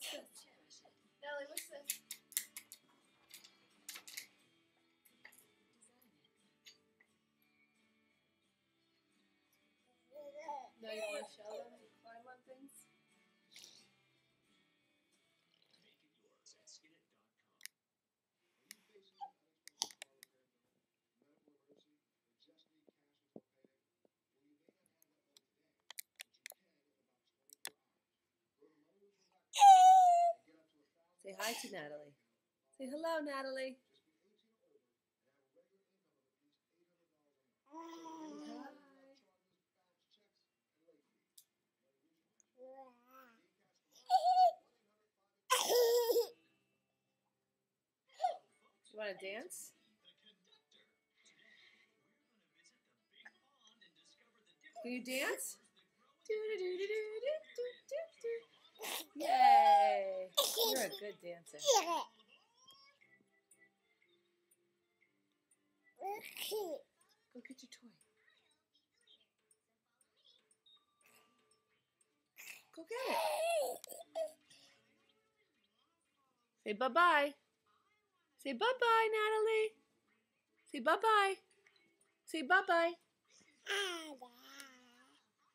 what's this? Natalie, what's this? No, you want to show them and climb on things? Say hi to Natalie. Say hello, Natalie. You want to dance? Can you dance? Yay! You're a good dancer. Go get your toy. Go get it. Say bye-bye. Say bye-bye, Natalie. Say bye-bye. Say bye-bye.